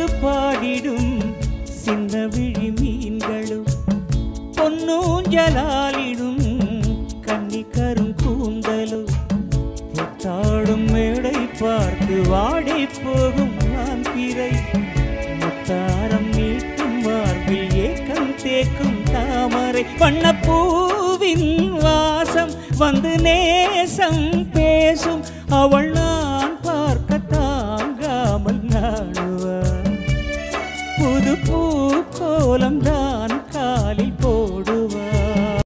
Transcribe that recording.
பாடிடும் சின்ன விழி மீன்களும் பொன்னூஞ்சலாலிடும் கன்னி கரும் கூந்தலும் தொட்டாடும் மேடை பார்த்து வாடி போகும் நான் பிறை முத்தாரம் நீட்டும் மார்பில் ஏக்கம் தேக்கும் தாமரை வண்ணப்பூவின் வாசம் வந்து நேசம் பேசும் அவள்